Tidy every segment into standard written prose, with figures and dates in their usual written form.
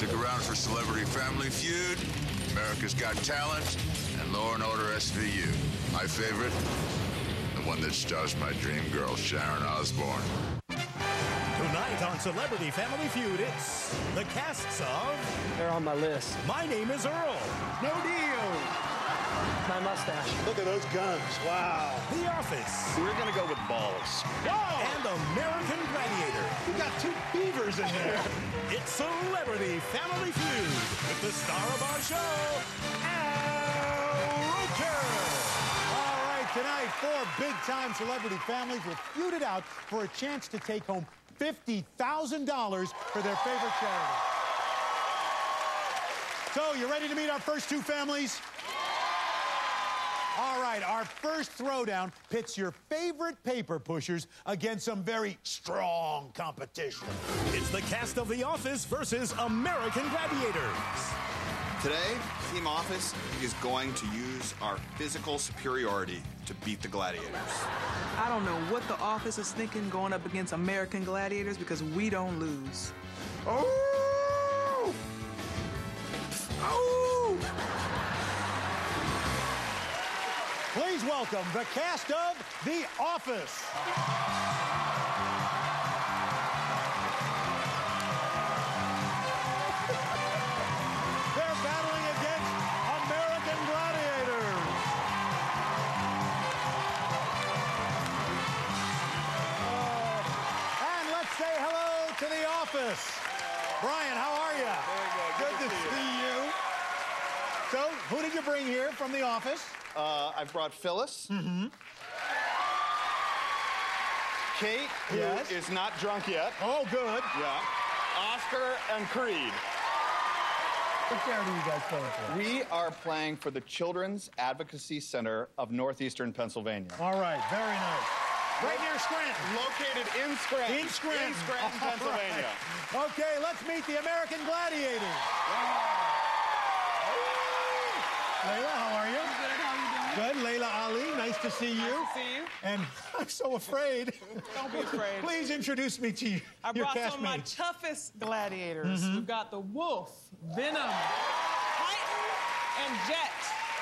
Stick around for Celebrity Family Feud, America's Got Talent, and Law & Order SVU. My favorite, the one that stars my dream girl, Sharon Osbourne. Tonight on Celebrity Family Feud, it's the casts of... They're on my list. My Name is Earl. No deal. My mustache. Look at those guns. Wow. The Office. We're going to go with balls. And American Gladiator. You got two beavers in there. It's Celebrity Family Feud with the star of our show, Roker. All right, tonight, 4 big-time celebrity families will feud it out for a chance to take home $50,000 for their favorite charity. So, you ready to meet our first 2 families? All right, our first throwdown pits your favorite paper pushers against some very strong competition. It's the cast of The Office versus American Gladiators. Today, Team Office is going to use our physical superiority to beat the Gladiators. I don't know what the Office is thinking going up against American Gladiators because we don't lose. Oh! Oh! Please welcome the cast of The Office. They're battling against American Gladiators. And let's say hello to The Office. Brian, how are you? Very good to see you. So, who did you bring here from The Office? I've brought Phyllis. Mm-hmm. Kate, who is not drunk yet. Oh, good. Yeah. Oscar and Creed. What charity are you guys playing for? We are playing for the Children's Advocacy Center of Northeastern Pennsylvania. All right, very nice. Right near Scranton. Located in Scranton. In Scranton. In Scranton, Pennsylvania. Right. Okay, let's meet the American Gladiators. Layla, how are you? Good, how you doing? Good. Layla Ali, nice to see you. Nice to see you. And I'm so afraid. Don't be afraid. Please introduce me to I your brought some of my castmates. toughest gladiators. We've got the Wolf, Venom, Titan, and Jet.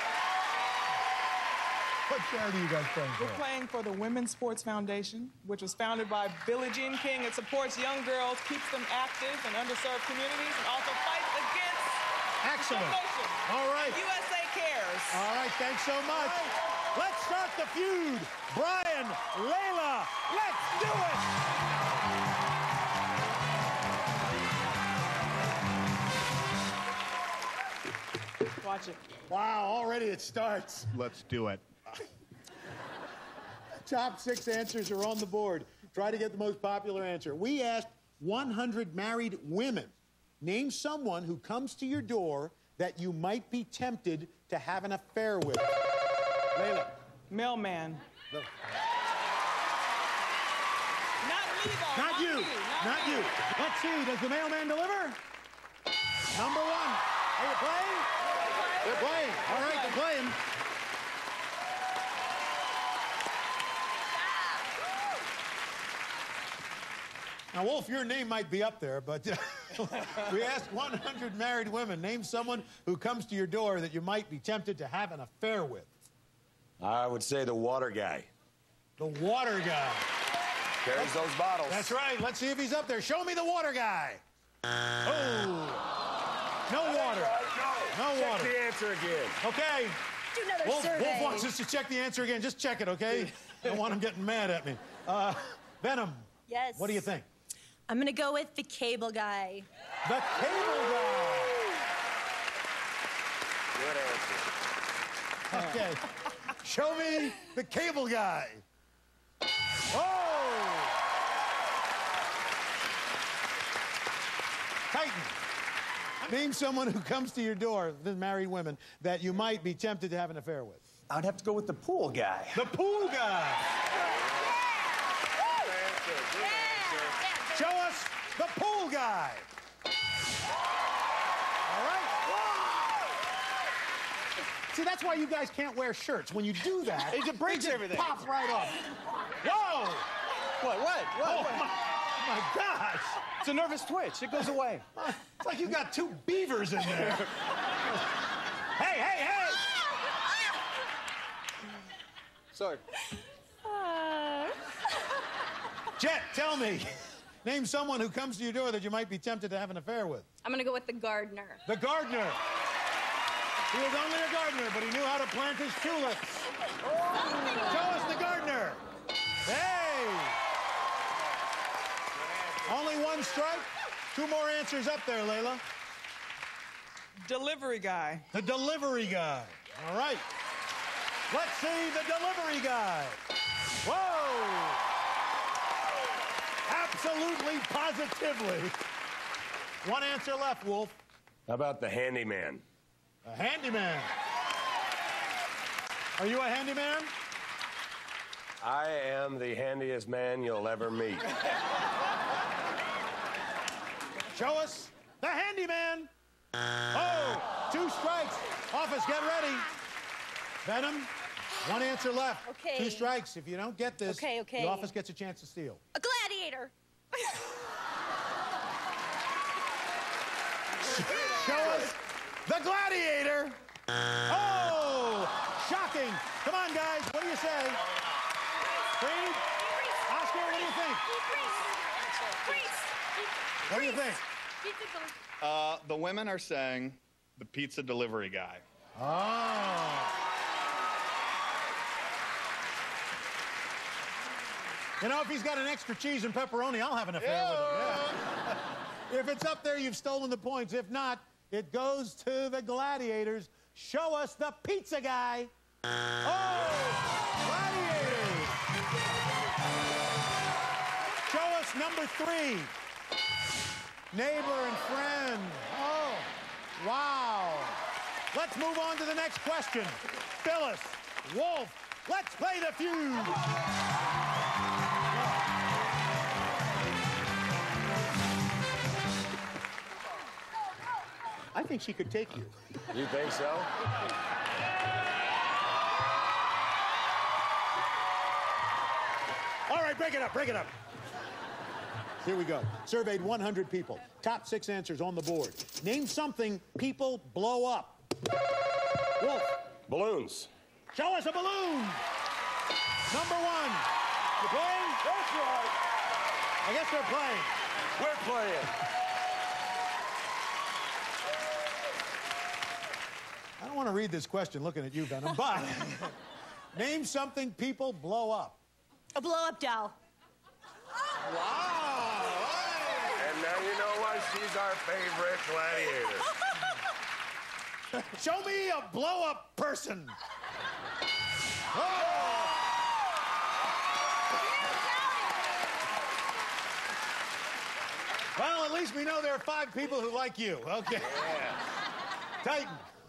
What charity are you guys playing for? We're playing for the Women's Sports Foundation, which was founded by Billie Jean King. It supports young girls, keeps them active in underserved communities, and also fights against discrimination. All right. USA Cares. All right, thanks so much. Let's start the feud. Brian, Layla, let's do it. Watch it. Wow, already it starts. Let's do it. Top 6 answers are on the board. Try to get the most popular answer. We asked 100 married women. Name someone who comes to your door that you might be tempted to have an affair with. Layla. Mailman. No. Not me, though. Not you. Me. Not me. you. Let's see. Does the mailman deliver? Number 1. Are you playing? They're playing. All right, they're playing. Now, Wolf, your name might be up there, but we asked 100 married women. Name someone who comes to your door that you might be tempted to have an affair with. I would say the water guy. The water guy. Carries those bottles. That's right. Let's see if he's up there. Show me the water guy. Oh. No water. No water. Check the answer again. Okay. Do another Wolf survey. wants us to check the answer again. Just check it, okay? I don't want him getting mad at me. Venom. Yes. What do you think? I'm gonna go with the cable guy. The cable guy. Good answer. Okay. Show me the cable guy. Oh! Titan. Name someone who comes to your door, the married women, that you might be tempted to have an affair with. I'd have to go with the pool guy. The pool guy. Show us the pool guy. All right. See, that's why you guys can't wear shirts. When you do that, It just breaks everything. Pops right off. Whoa! What? Oh, my gosh. It's a nervous twitch. It goes away. It's like you got two beavers in there. Hey, hey, hey! Sorry. Jet, tell me. Name someone who comes to your door that you might be tempted to have an affair with. I'm gonna go with the gardener. The gardener. He was only a gardener, but he knew how to plant his tulips. Show us the gardener. Hey! Only one strike. Two more answers up there, Layla. Delivery guy. The delivery guy. All right. Let's see the delivery guy. Whoa! Absolutely, positively. One answer left, Wolf. How about the handyman? A handyman. Are you a handyman? I am the handiest man you'll ever meet. Show us the handyman. Oh, two strikes. Office, get ready. Venom, one answer left. Okay. Two strikes. If you don't get this, Okay. the office gets a chance to steal. A gladiator. Show us the gladiator. Oh, shocking. Come on, guys. What do you say? Creed? Oscar, what do you think? What do you think? The women are saying the pizza delivery guy. Oh. You know, if he's got an extra cheese and pepperoni, I'll have an affair with him. Yeah. If it's up there, you've stolen the points. If not, it goes to the gladiators. Show us the pizza guy. Oh, gladiators. Show us number 3. Neighbor and friend. Oh, wow. Let's move on to the next question. Phyllis, Wolf, let's play the feud. I think she could take you. You think so? All right, break it up, break it up. Here we go. Surveyed 100 people. Top 6 answers on the board. Name something people blow up. Wolf. Balloons. Show us a balloon. Number 1. You playing? That's right. I guess they're playing. We're playing. I don't want to read this question looking at you, Venom, but name something people blow up. A blow-up doll. Wow. And now you know why she's our favorite gladiator. Show me a blow-up person. Oh. Well, at least we know there are 5 people who like you. Okay. Yeah. Titan.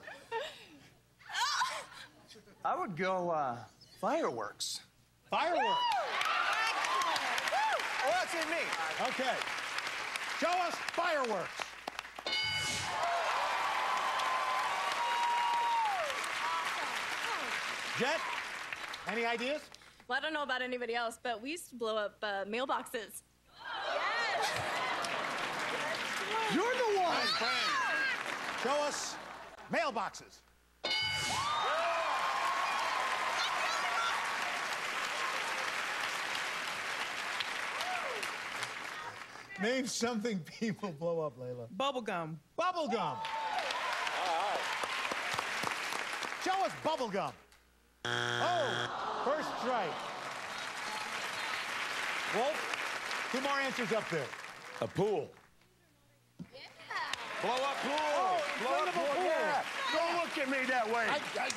I would go fireworks. Fireworks. Oh, that's in me. Okay. Show us fireworks. Jet, any ideas? Well, I don't know about anybody else, but we used to blow up mailboxes. Yes! You're the one. Show us mailboxes. Name something people blow up, Layla. Bubblegum. Bubblegum. Show us bubblegum. Oh, first strike. Wolf, 2 more answers up there. A pool. Blow up pool. Oh, Blow up pool. Yeah. Don't look at me that way.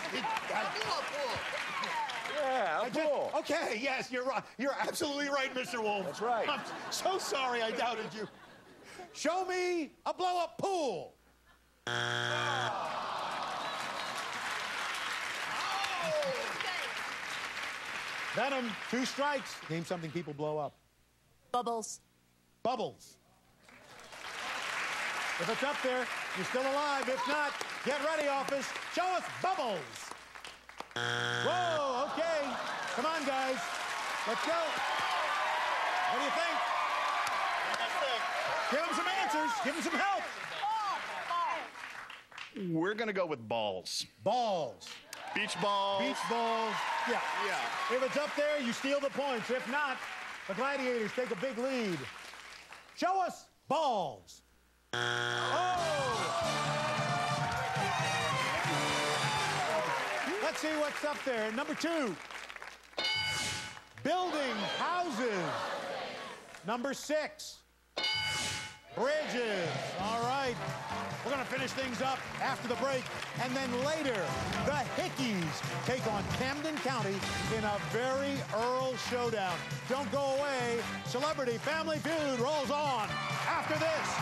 Yeah, a pool. Okay, yes, you're right. You're absolutely right, Mr. Wolf. That's right. I'm so sorry I doubted you. Show me a blow-up pool. Venom, 2 strikes. Name something people blow up. Bubbles. Bubbles. If it's up there, you're still alive. If not, get ready, office. Show us bubbles. Whoa, okay. Come on, guys. Let's go. What do you think? Give him some help. We're gonna go with balls. Balls. Beach balls. Beach balls. Yeah. If it's up there, you steal the points. If not, the Gladiators take a big lead. Show us balls. Oh! Let's see what's up there. Number 2. Building houses. Number 6. Bridges. All right. We're going to finish things up after the break. And then later, the Hickeys take on Camden County in a very Earl showdown. Don't go away. Celebrity Family Feud rolls on after this.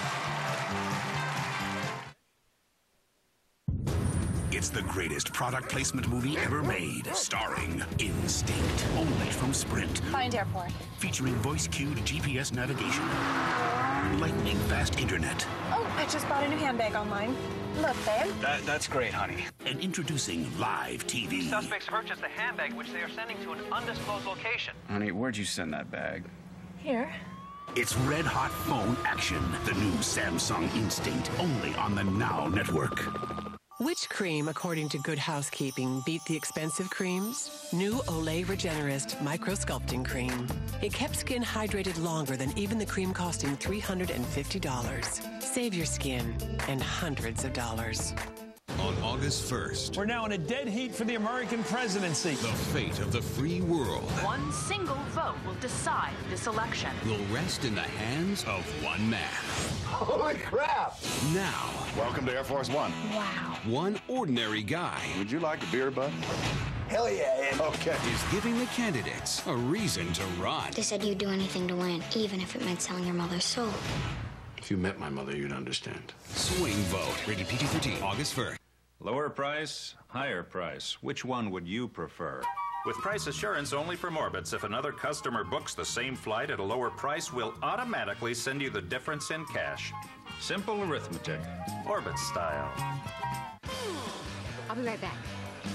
It's the greatest product placement movie ever made, starring Instinct, only from Sprint. Find airport. Featuring voice-cued GPS navigation, lightning-fast internet. Oh, I just bought a new handbag online. Look, babe. That's great, honey. And introducing live TV. These suspects purchased a handbag which they are sending to an undisclosed location. Honey, where'd you send that bag? Here. It's red-hot phone action. The new Samsung Instinct, only on the Now Network. Which cream, according to Good Housekeeping, beat the expensive creams? New Olay Regenerist Micro Sculpting Cream. It kept skin hydrated longer than even the cream costing $350. Save your skin and hundreds of dollars. On August 1st, we're now in a dead heat for the American presidency. The fate of the free world One single vote will decide this election. will rest in the hands of one man. Holy crap! Now, welcome to Air Force One. Wow. One ordinary guy. Would you like a beer, bud? Hell yeah, Okay. Is giving the candidates a reason to run. They said you'd do anything to win, even if it meant selling your mother's soul. If you met my mother, you'd understand. Swing vote. Rated PG-13. August 1st. Lower price, higher price. Which one would you prefer? With price assurance only from Orbitz, if another customer books the same flight at a lower price, we'll automatically send you the difference in cash. Simple arithmetic. Orbitz style. I'll be right back.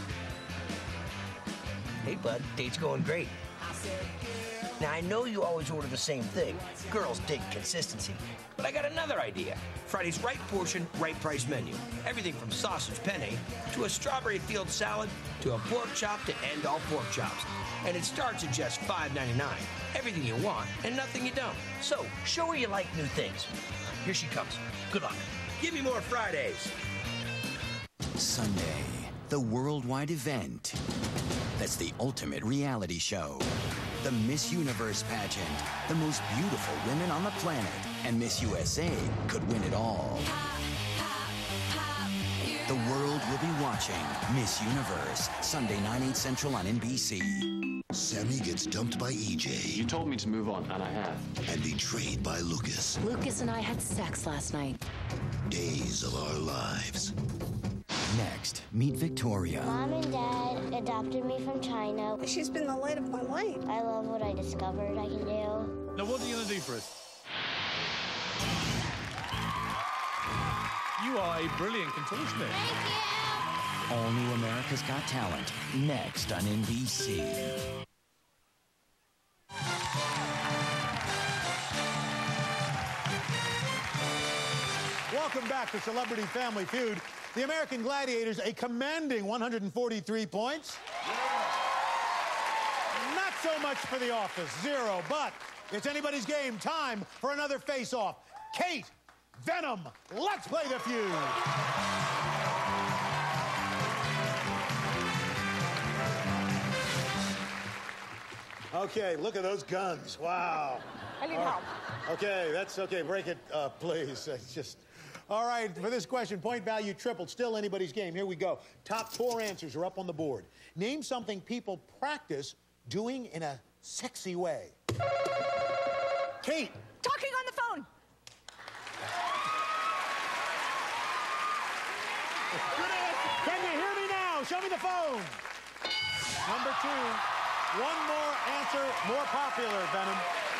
Hey, bud, date's going great. Now, I know you always order the same thing. Girls dig consistency. But I got another idea. Friday's right portion, right price menu. Everything from sausage penne to a strawberry field salad to a pork chop to end all pork chops. And it starts at just $5.99. Everything you want and nothing you don't. So, show her you like new things. Here she comes. Good luck. Give me more Fridays. Sunday, the worldwide event that's the ultimate reality show. The Miss Universe pageant. The most beautiful women on the planet. And Miss USA could win it all. The world will be watching Miss Universe, Sunday, 9/8 Central on NBC. Sammy gets dumped by EJ. You told me to move on, and I have. And betrayed by Lucas. Lucas and I had sex last night. Days of our lives. Next, meet Victoria. Mom and Dad adopted me from China. She's been the light of my life. I love what I discovered I can do. Now, what are you going to do for us? You are a brilliant contortionist. All New America's Got Talent. Next on NBC. Welcome back to Celebrity Family Feud. The American Gladiators, a commanding 143 points. Not so much for The Office, 0, but it's anybody's game. Time for another face-off. Kate, Venom, let's play the feud. Okay, look at those guns. Wow. I need help. Okay, that's okay. Break it, please. It's just... All right, for this question, point value tripled. Still anybody's game. Here we go. Top 4 answers are up on the board. Name something people practice doing in a sexy way. Kate. Talking on the phone. Can you hear me now? Show me the phone. Number 2. One more answer, more popular, Venom.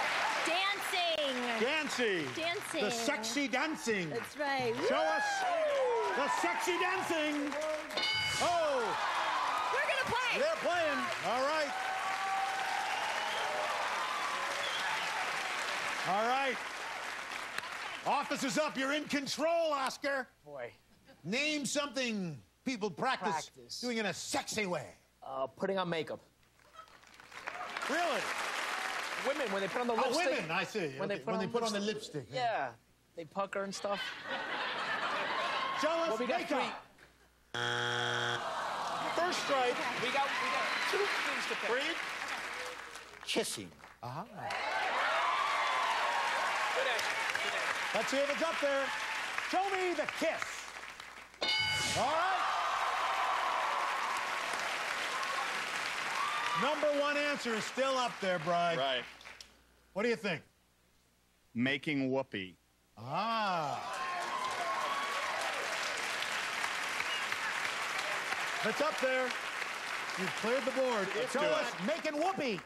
Dancing. Dancing. The sexy dancing. That's right. Show us the sexy dancing. Oh. We're going to play. They're playing. All right. All right. Office is up. You're in control, Oscar. Boy. Name something people practice doing in a sexy way. Putting on makeup. Really? Women, when they put on the lipstick. Oh, women, I see. When okay. When they put on the lipstick. Yeah. They pucker and stuff. Show us well, we got makeup. First strike. We got 2 things to pick. Read. Kissing. Uh-huh. Good answer. Let's see if it's up there. Show me the kiss. All right. Number 1 answer is still up there, Bride. Right. What do you think? Making whoopee. Ah. It's up there. You've cleared the board. Show us making whoopee.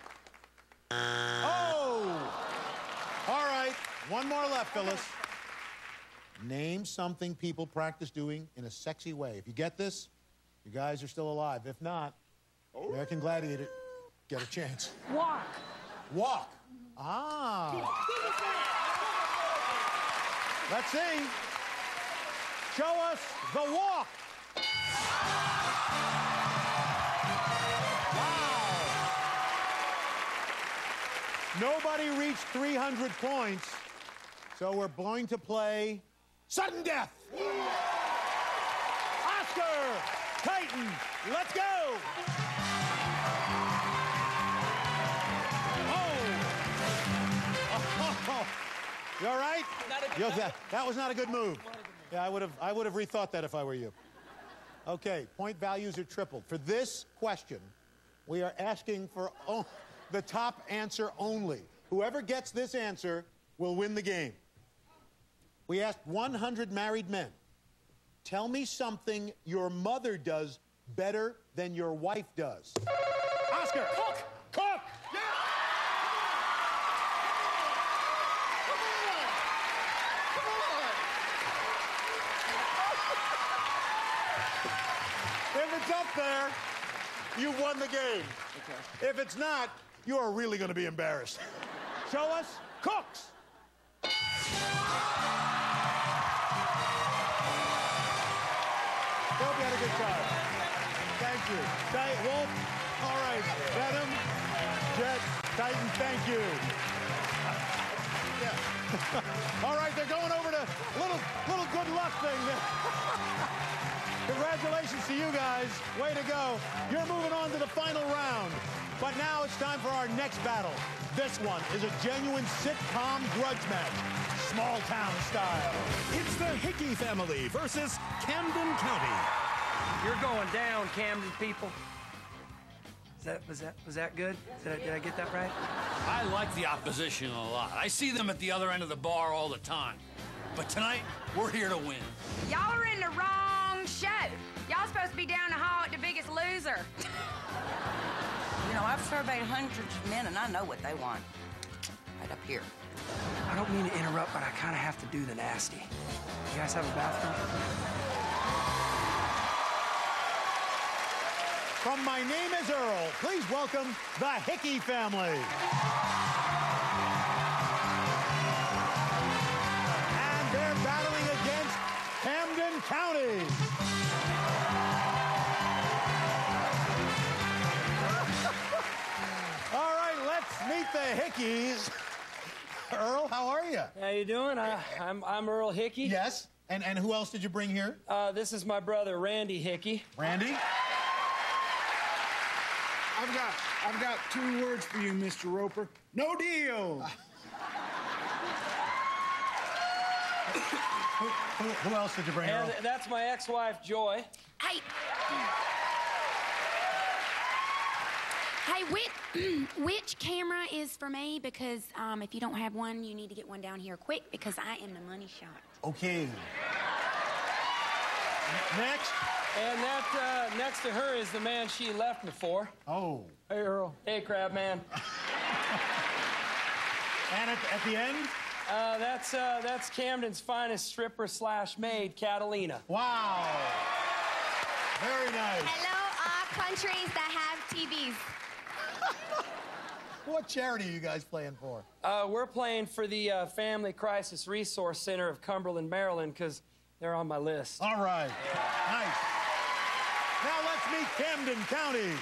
Oh! All right. One more left, Phyllis. Name something people practice doing in a sexy way. If you get this, you guys are still alive. If not, American Gladiator, get a chance. Walk. Walk. Ah. Let's see. Show us the walk. Nobody reached 300 points, so we're going to play sudden death. Oscar, Titan, let's go. Oh. You all right? That was not a good move. Yeah, I would have rethought that if I were you. Okay, point values are tripled. For this question, we are asking for the top answer only. Whoever gets this answer will win the game. We asked 100 married men. Tell me something your mother does better than your wife does. Oscar! Cook! Cook! Yeah! Come on! If it's up there, you've won the game. Okay. If it's not, you are really going to be embarrassed. Show us cooks. Hope you had a good time. Thank you. Wolf, all right. Venom, Jet, Titan, thank you. Yeah. All right, they're going over to little good luck thing. Congratulations to you guys. Way to go. You're moving on to the final round. But now it's time for our next battle. This one is a genuine sitcom grudge match. Small town style. It's the Hickey family versus Camden County. You're going down, Camden people. Was that good? Did I get that right? I like the opposition a lot. I see them at the other end of the bar all the time. But tonight, we're here to win. Y'all are in the wrong show. Y'all supposed to be down the hall at The Biggest Loser. You know, I've surveyed hundreds of men, and I know what they want. Right up here. I don't mean to interrupt, but I kind of have to do the nasty. You guys have a bathroom? From My Name is Earl, please welcome the Hickey family. And they're battling against Camden County. All right, let's meet the Hickeys. Earl, how are you? How you doing? I'm Earl Hickey. Yes. And who else did you bring here? This is my brother, Randy Hickey. Randy? I've got 2 words for you, Mr. Roper. No deal. Who else did you bring, Earl? And that's my ex-wife, Joy. Hey, which camera is for me? Because if you don't have one, you need to get one down here quick because I am the money shot. Okay. Next. And that next to her is the man she left me for. Oh. Hey, Earl. Hey, Crab Man. And at the end? That's Camden's finest stripper / maid, Catalina. Wow. Very nice. Hello, all countries that have TVs. What charity are you guys playing for? We're playing for the Family Crisis Resource Center of Cumberland, Maryland, because they're on my list. All right. Nice. Now let's meet Camden County.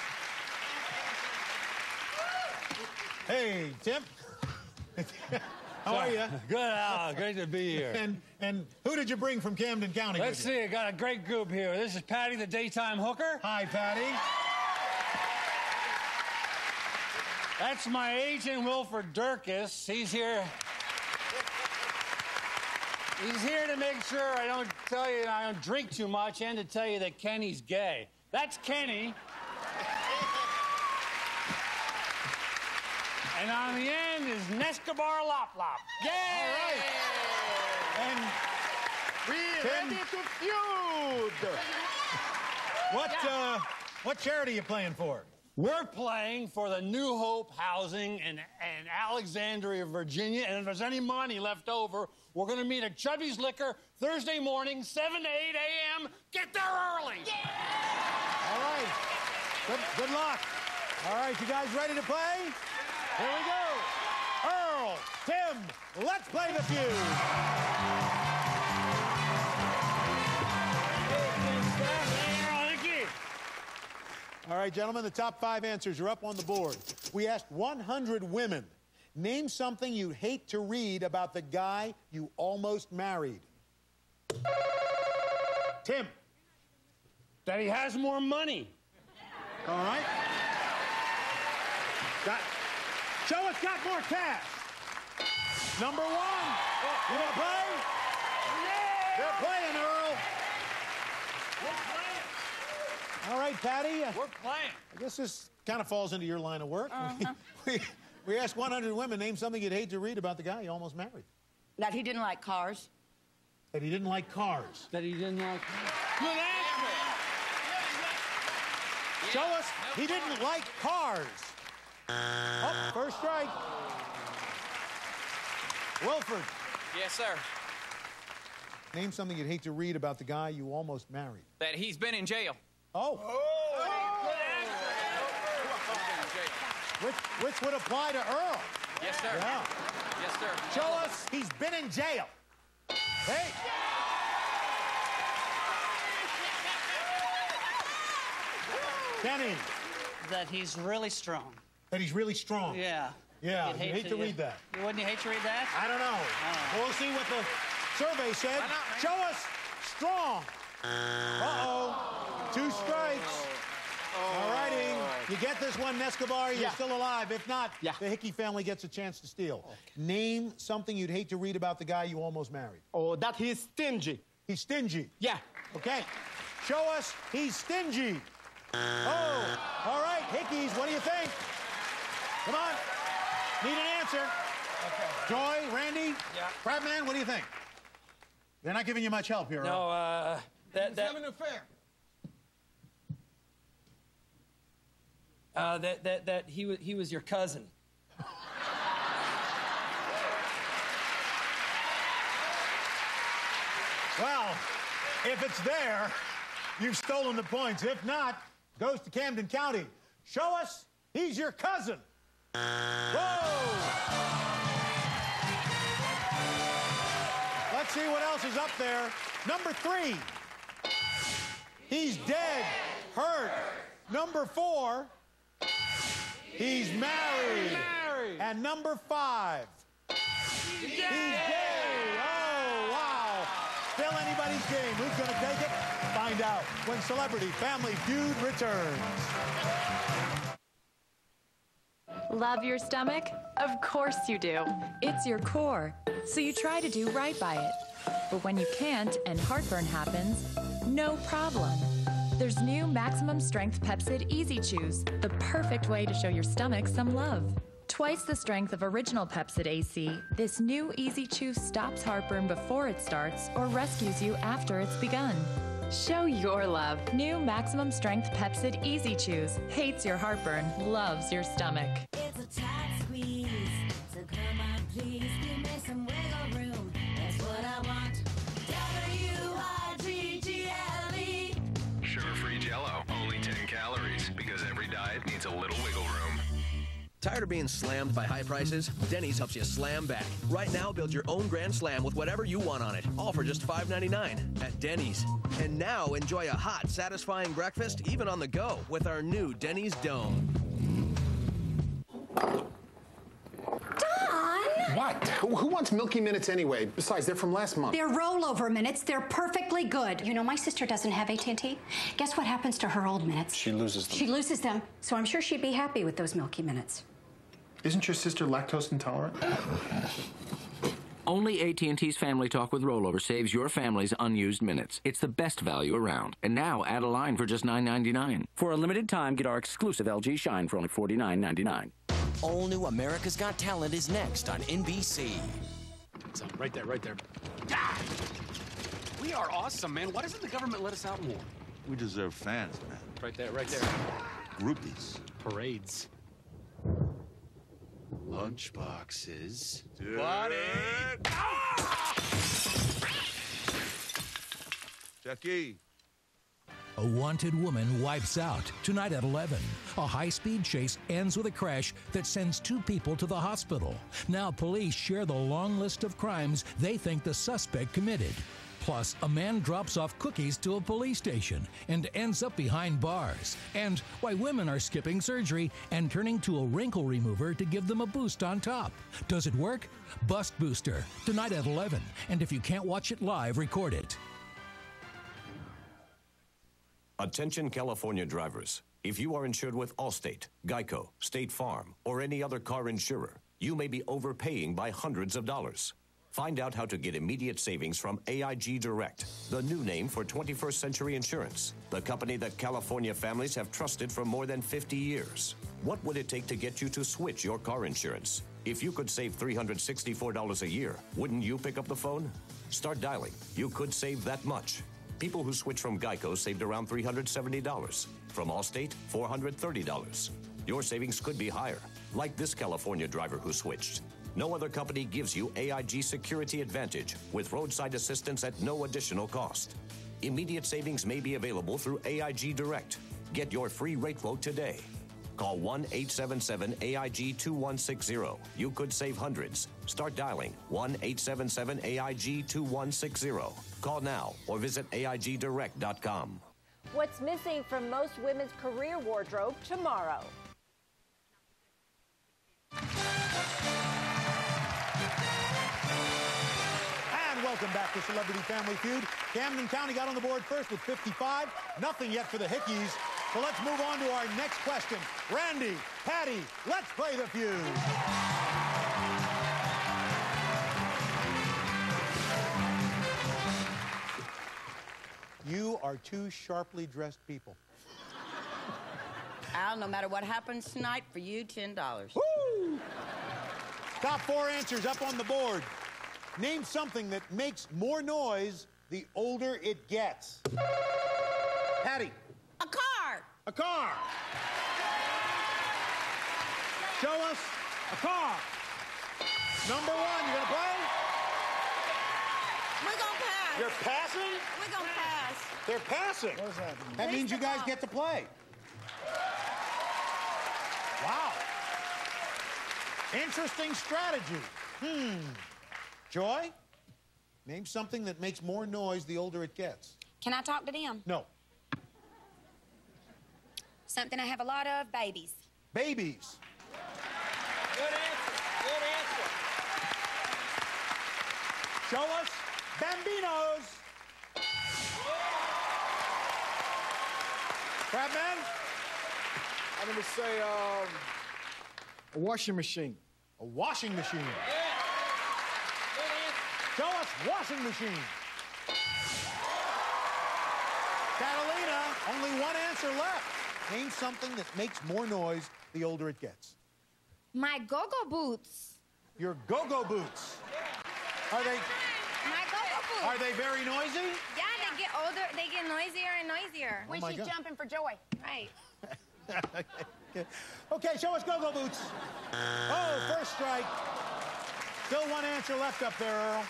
Hey, Tim. How are you? Good, Al. Great to be here. And who did you bring from Camden County? Let's see. I got a great group here. This is Patty, the daytime hooker. Hi, Patty. That's my agent, Wilford Durkis. He's here. He's here to make sure I don't tell you I don't drink too much and to tell you that Kenny's gay. That's Kenny. And on the end is Nescabar Lop Lop. Yay! All right. And we're ready to feud. What charity are you playing for? We're playing for the New Hope Housing in Alexandria, Virginia, and if there's any money left over, we're going to meet at Chubby's Liquor Thursday morning, 7 to 8 a.m. Get there early! Yeah! All right. Good luck. All right, you guys ready to play? Here we go. Earl, Tim, let's play the feud. All right, gentlemen, the top 5 answers are up on the board. We asked 100 women. Name something you'd hate to read about the guy you almost married. Tim. That he has more money. All right. Show us got more cash. Number 1. You want to play? Yeah. They're playing, Earl. All right, Patty. We're playing. I guess this kind of falls into your line of work. We asked 100 women, name something you'd hate to read about the guy you almost married. That he didn't like cars. That he didn't like cars. That he didn't like cars. Good answer. Show us he didn't like cars. Oh, first strike. Wilford. Yes, sir. Name something you'd hate to read about the guy you almost married. That he's been in jail. Oh. Which would apply to Earl. Yes, sir. Yeah. Yes, sir. Show us he's been in jail. Hey. Kenny. That he's really strong. That he's really strong. Yeah. Yeah, you hate to read that. Wouldn't you hate to read that? I don't know. We'll see what the survey said. Show us strong. Uh-oh. 2 strikes. All righty. You get this one, Nescabar, you're still alive. If not, the Hickey family gets a chance to steal. Okay. Name something you'd hate to read about the guy you almost married. Oh, that he's stingy. He's stingy? Yeah. Okay. Show us he's stingy. Oh, all right, Hickeys, what do you think? Come on. Need an answer. Okay. Joy, Randy, Crabman, what do you think? They're not giving you much help here, No, Earl. He's having an affair. That he was your cousin. Well, if it's there, you've stolen the points. If not, goes to Camden County. Show us he's your cousin. Whoa! Let's see what else is up there. Number 3. He's dead, hurt. Number 4. He's married. And number 5. He's gay. Oh, wow. Still anybody's game. Who's going to take it? Find out when Celebrity Family Feud returns. Love your stomach? Of course you do. It's your core, so you try to do right by it. But when you can't and heartburn happens, no problem. There's new maximum strength Pepcid Easy Chews, the perfect way to show your stomach some love. Twice the strength of original Pepcid AC, this new Easy Chew stops heartburn before it starts or rescues you after it's begun. Show your love. New maximum strength Pepcid Easy Chews. Hates your heartburn, loves your stomach. It's a tight squeeze, so come on please, give me some wiggle room. That's what I want. W-I-G-G-L-E. Sugar-free Jell-O, only 10 calories, because every diet needs a little wiggle room. Tired of being slammed by high prices? Denny's helps you slam back. Right now, build your own Grand Slam with whatever you want on it, all for just $5.99 at Denny's. And now, enjoy a hot, satisfying breakfast, even on the go, with our new Denny's Dome. What? Who wants Milky Minutes anyway? Besides, they're from last month. They're rollover minutes. They're perfectly good. You know, my sister doesn't have AT&T. Guess what happens to her old minutes? She loses them. She loses them, so I'm sure she'd be happy with those Milky Minutes. Isn't your sister lactose intolerant? Only AT&T's Family Talk with Rollover saves your family's unused minutes. It's the best value around. And now add a line for just $9.99. For a limited time, get our exclusive LG Shine for only $49.99. All new America's Got Talent is next on NBC. So, right there, right there. We are awesome, man. Why doesn't the government let us out more? We deserve fans, man. Right there, right there. Groupies. Parades. Lunchboxes. Buddy! Jackie. A wanted woman wipes out tonight at 11. A high-speed chase ends with a crash that sends 2 people to the hospital. Now police share the long list of crimes they think the suspect committed. Plus, a man drops off cookies to a police station and ends up behind bars. And why women are skipping surgery and turning to a wrinkle remover to give them a boost on top. Does it work? Bust Booster, tonight at 11. And if you can't watch it live, record it. Attention California drivers. If you are insured with Allstate, Geico, State Farm, or any other car insurer, you may be overpaying by hundreds of dollars. Find out how to get immediate savings from AIG Direct, the new name for 21st Century Insurance, the company that California families have trusted for more than 50 years. What would it take to get you to switch your car insurance? If you could save $364 a year, wouldn't you pick up the phone? Start dialing. You could save that much. People who switched from Geico saved around $370. From Allstate, $430. Your savings could be higher, like this California driver who switched. No other company gives you AIG Security Advantage with roadside assistance at no additional cost. Immediate savings may be available through AIG Direct. Get your free rate quote today. Call 1-877-AIG-2160. You could save hundreds. Start dialing 1-877-AIG-2160. Call now or visit AIGDirect.com. What's missing from most women's career wardrobe tomorrow? And welcome back to Celebrity Family Feud. Camden County got on the board first with 55. Nothing yet for the Hickeys. So let's move on to our next question. Randy, Patty, let's play the feud. You are 2 sharply dressed people. Al, no matter what happens tonight, for you, $10. Woo! Top 4 answers up on the board. Name something that makes more noise the older it gets. Patty. A car. A car. Show us a car. Number 1, you gonna play? We're gonna pass. You're passing? We're gonna pass. They're passing. What does that mean? That means you guys get to play. Wow. Interesting strategy. Joy, name something that makes more noise the older it gets. Can I talk to them? No. Something I have a lot of, babies. Babies. Good answer. Good answer. Show us Bambinos. Crabman? I'm going to say a washing machine. A washing machine. Show us washing machine. Catalina, only 1 answer left. Name something that makes more noise the older it gets. My go-go boots. Your go-go boots. Are they? My go-go boots. Are they very noisy? Yeah, they get older. They get noisier and noisier. When she's jumping for joy. Right. Okay, show us go-go boots. Oh, first strike. Still 1 answer left up there, Earl.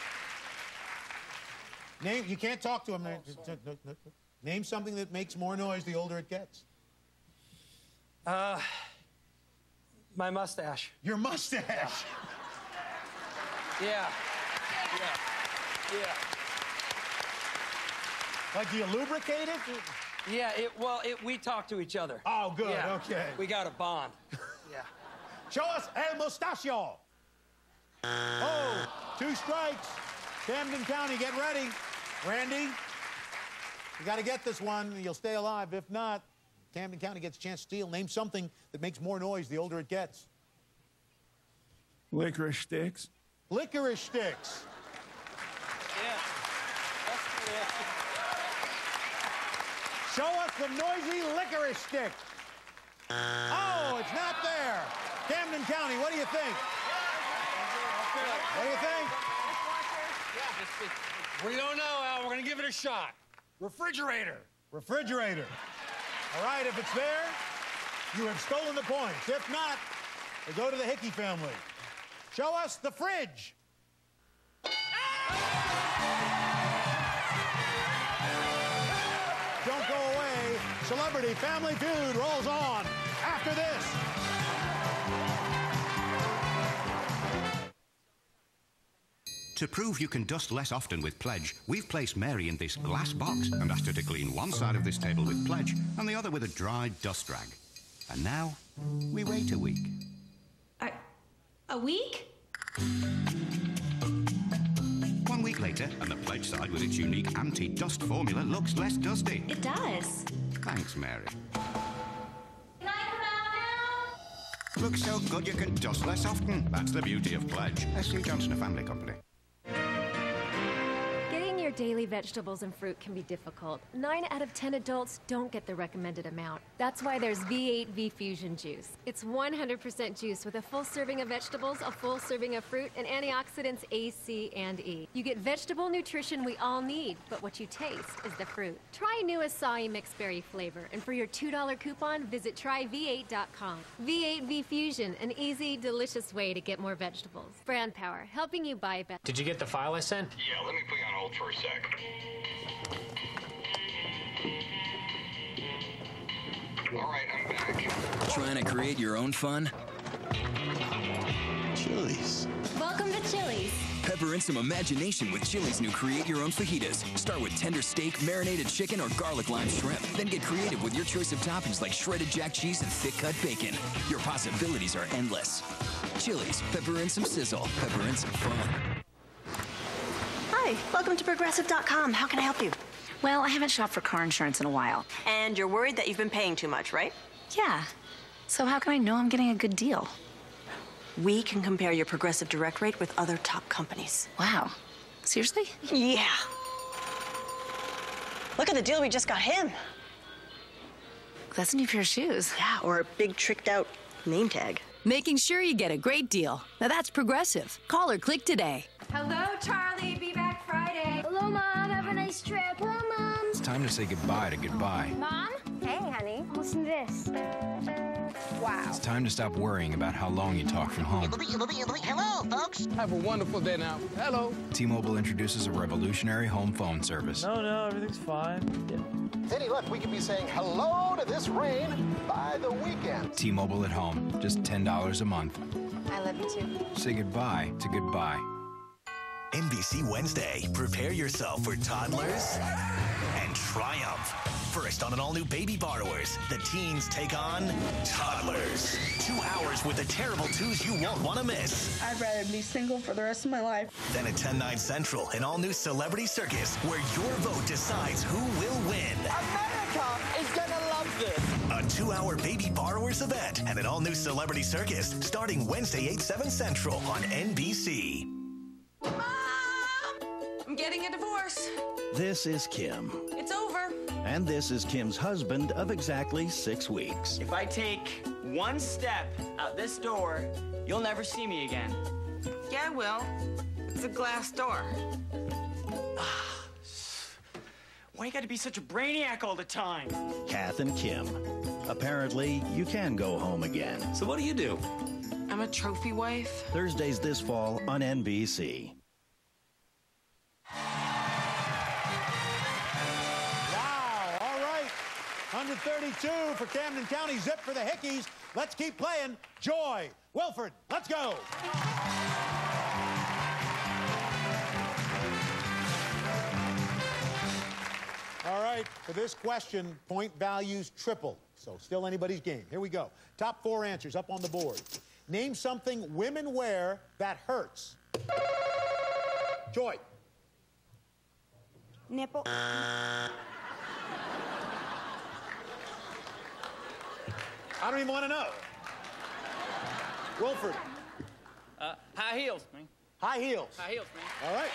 Name. You can't talk to him. Name something that makes more noise the older it gets. My mustache. Your mustache? Yeah. Like, do you lubricate it? Yeah, we talk to each other. Oh, good, Yeah. okay. We got a bond. Yeah. Show us el mustachio. Oh, 2 strikes. Camden County, get ready. Randy, you got to get this one. You'll stay alive. If not, Camden County gets a chance to steal. Name something that makes more noise the older it gets. Licorice sticks. Licorice sticks. Yeah. Show us the noisy licorice stick. Oh, it's not there. Camden County, what do you think? What do you think? We don't know, Al. We're going to give it a shot. Refrigerator. Refrigerator. All right, if it's there, you have stolen the points. If not, they go to the Hickey family. Show us the fridge. Don't go away. Celebrity Family Feud rolls on after this. To prove you can dust less often with Pledge, we've placed Mary in this glass box and asked her to clean one side of this table with Pledge and the other with a dry dust rag. And now, we wait a week. A week? 1 week later, and the Pledge side with its unique anti-dust formula looks less dusty. It does. Thanks, Mary. Can I come out now? Looks so good you can dust less often. That's the beauty of Pledge. S.C. Johnson, a family company. Getting your daily vegetables and fruit can be difficult. 9 out of 10 adults don't get the recommended amount. That's why there's V8 V Fusion juice. It's 100% juice with a full serving of vegetables, a full serving of fruit, and antioxidants A, C, and E. You get vegetable nutrition we all need, but what you taste is the fruit. Try new acai mixed berry flavor, and for your $2 coupon, visit tryv8.com. V8 V Fusion, an easy, delicious way to get more vegetables. Brand power, helping you buy better. Did you get the file I sent? Yeah, let me put you on hold for a sec. All right, I'm back. Trying to create your own fun? Chili's. Welcome to Chili's. Pepper in some imagination with Chili's new Create Your Own Fajitas. Start with tender steak, marinated chicken, or garlic lime shrimp. Then get creative with your choice of toppings like shredded jack cheese and thick-cut bacon. Your possibilities are endless. Chili's, pepper in some sizzle, pepper in some fun. Hi, welcome to Progressive.com. How can I help you? Well, I haven't shopped for car insurance in a while. And you're worried that you've been paying too much, right? Yeah. So how can I know I'm getting a good deal? We can compare your Progressive Direct rate with other top companies. Wow. Seriously? Yeah. Look at the deal we just got him. That's a new pair of shoes. Yeah, or a big tricked out name tag. Making sure you get a great deal. Now that's Progressive. Call or click today. Hello, Charlie. Be back Friday. Hello, Mom. Have a nice trip. Hello, Mom. It's time to say goodbye to goodbye. Mom? Hey, honey. Listen to this. Wow. It's time to stop worrying about how long you talk from home. Hello, folks. Have a wonderful day now. Hello. T-Mobile introduces a revolutionary home phone service. No, everything's fine. Yeah. Any luck, we could be saying hello to this rain by the weekend. T-Mobile at home, just $10 a month. I love you too. Say goodbye to goodbye. NBC Wednesday. Prepare yourself for toddlers and triumph. First on an all-new Baby Borrowers, the teens take on toddlers. 2 hours with the terrible twos you won't want to miss. I'd rather be single for the rest of my life. Then at 10/9 Central, an all-new Celebrity Circus, where your vote decides who will win. America is gonna love this. A 2-hour Baby Borrowers event and an all-new Celebrity Circus, starting Wednesday, 8/7 Central on NBC. I'm getting a divorce. This is Kim. It's over. And this is Kim's husband of exactly 6 weeks. If I take one step out this door, you'll never see me again. Yeah, I will. It's a glass door. Why you gotta be such a brainiac all the time? Kath and Kim. Apparently, you can go home again. So what do you do? I'm a trophy wife. Thursdays this fall on NBC. 132 for Camden County, zip for the Hickeys. Let's keep playing. Joy, Wilford, let's go. All right, for this question, point values triple. So still anybody's game. Here we go. Top 4 answers up on the board. Name something women wear that hurts. Joy. Nipple. I don't even want to know. Wilford. High heels, man. High heels. High heels, man. All right.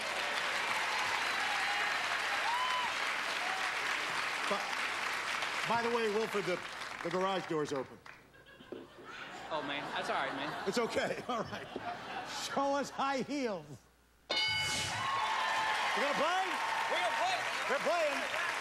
By the way, Wilford, the garage door's open. Oh, man. That's all right, man. It's okay. All right. Show us high heels. You gonna play? We're gonna play. They're playing.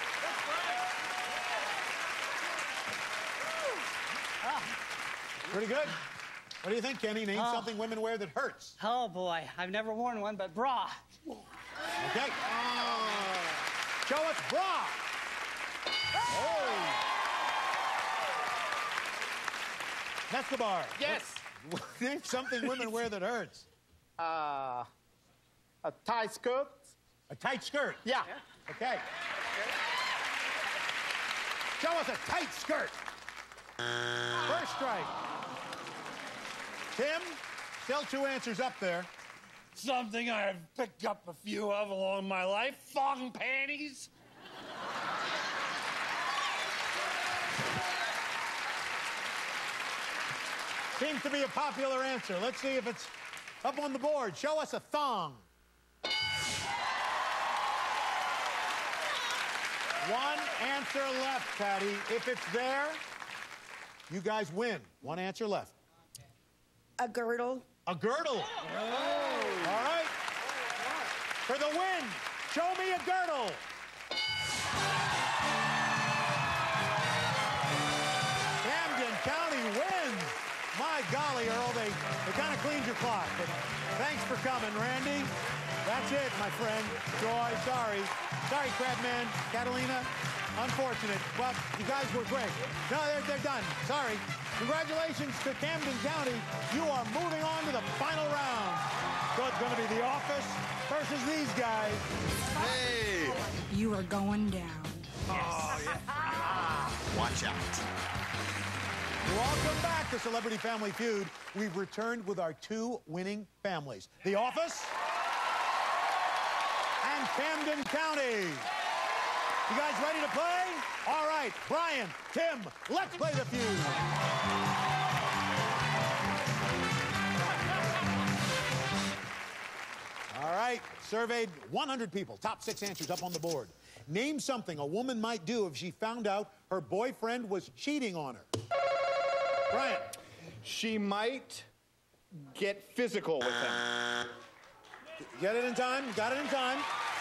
Pretty good. What do you think, Kenny? Name something women wear that hurts. Oh, boy. I've never worn one, but bra. Okay. Show us bra. Oh. That's the bar. Yes. Name something women wear that hurts. A tight skirt. A tight skirt? Yeah. Okay. Show us a tight skirt. First strike. Tim, still 2 answers up there. Something I've picked up a few of along my life. Thong panties. Seems to be a popular answer. Let's see if it's up on the board. Show us a thong. 1 answer left, Patty. If it's there, you guys win. 1 answer left. A girdle. A girdle. Oh. All right. For the win, show me a girdle. Camden County wins. My golly, Earl, they kind of cleaned your clock. But thanks for coming, Randy. That's it, my friend. Joy, sorry. Sorry, Crabman, Catalina. Unfortunate. Well, you guys were great. No, they're done. Sorry. Congratulations to Camden County. You are moving on to the final round. So it's going to be The Office versus these guys. Hey! You are going down. Oh, yeah. Watch out. Welcome back to Celebrity Family Feud. We've returned with our 2 winning families. The Office and Camden County. You guys ready to play? All right, Brian, Tim, let's play the feud. All right, surveyed 100 people. Top 6 answers up on the board. Name something a woman might do if she found out her boyfriend was cheating on her. Brian. She might get physical with him. Get it in time. Got it in time.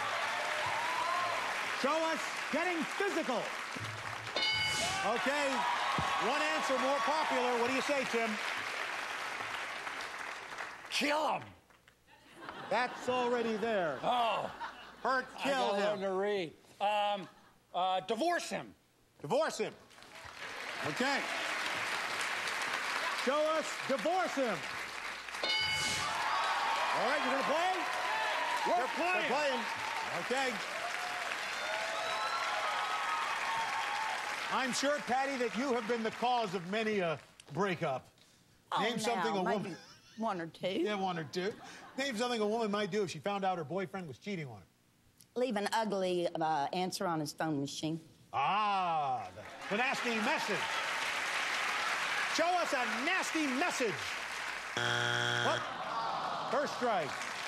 Show us getting physical. Okay. 1 answer more popular. What do you say, Tim? Kill him. That's already there. Oh. Hurt, kill I gotta him. learn to read. Divorce him. Divorce him. Okay. Show us divorce him. All right, you're going to play? We're playing. They're playing. Okay. I'm sure, Patty, that you have been the cause of many a breakup. Name something a woman... 1 or 2. Yeah, 1 or 2. Name something a woman might do if she found out her boyfriend was cheating on her. Leave an ugly answer on his phone machine. Ah, the nasty message. Show us a nasty message. What? First strike.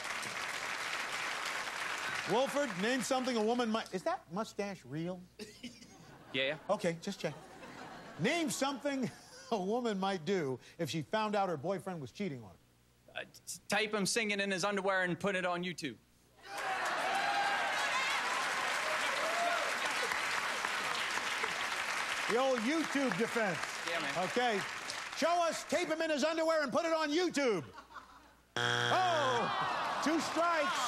Wilford, name something a woman might... Is that mustache real? Yeah. Okay, just check. Name something a woman might do if she found out her boyfriend was cheating on her. Tape him singing in his underwear and put it on YouTube. The old YouTube defense. Yeah, man. Okay. Show us, tape him in his underwear and put it on YouTube. Oh, 2 strikes.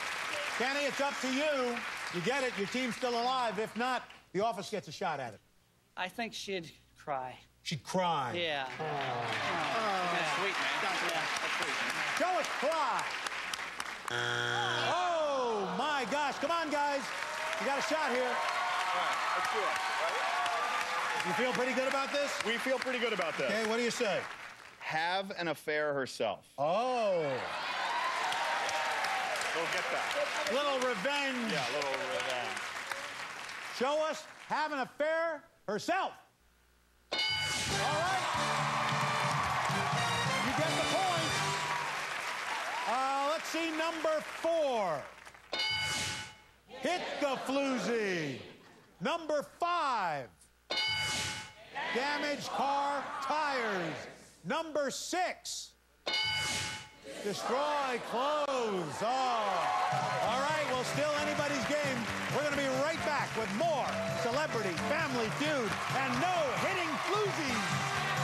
Kenny, it's up to you. You get it, your team's still alive. If not, the Office gets a shot at it. I think she'd cry. She'd cry. Yeah. That's sweet, man. Yeah. Show us cry. Oh, my gosh. Come on, guys. You got a shot here. All right, let's do it. You feel pretty good about this? We feel pretty good about this. Okay, what do you say? Have an affair herself. Oh. Go get that. Little revenge. Yeah, little revenge. Show us have an affair herself. All right. You get the point. Let's see number 4. Hit the floozy. Number 5. Damaged car tires. Number 6. Destroy clothes. Oh. All right, well, still anybody's game. We're going to be right back with more Celebrity Family Feud and no hitting floozies.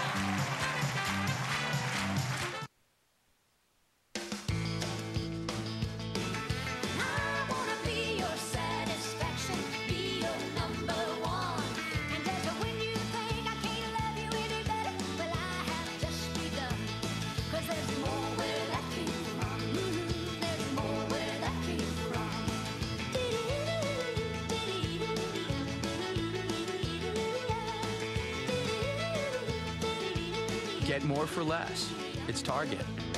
Get more for less. It's Target.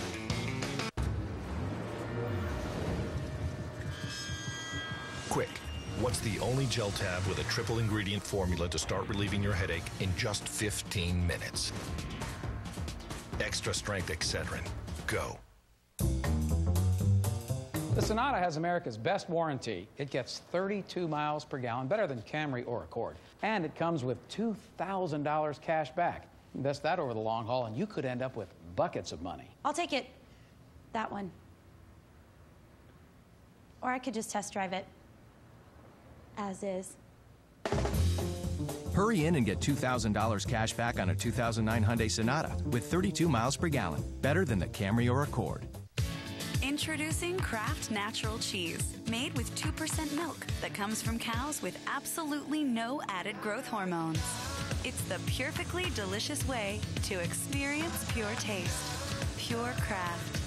Quick, what's the only gel tab with a triple ingredient formula to start relieving your headache in just 15 minutes? Extra strength Excedrin. Go. The Sonata has America's best warranty. It gets 32 miles per gallon, better than Camry or Accord. And it comes with $2,000 cash back. Invest that over the long haul, and you could end up with buckets of money. I'll take it. That one. Or I could just test drive it. As is. Hurry in and get $2,000 cash back on a 2009 Hyundai Sonata with 32 miles per gallon. Better than the Camry or Accord. Introducing Kraft Natural Cheese, made with 2% milk that comes from cows with absolutely no added growth hormones. It's the perfectly delicious way to experience pure taste. Pure Kraft.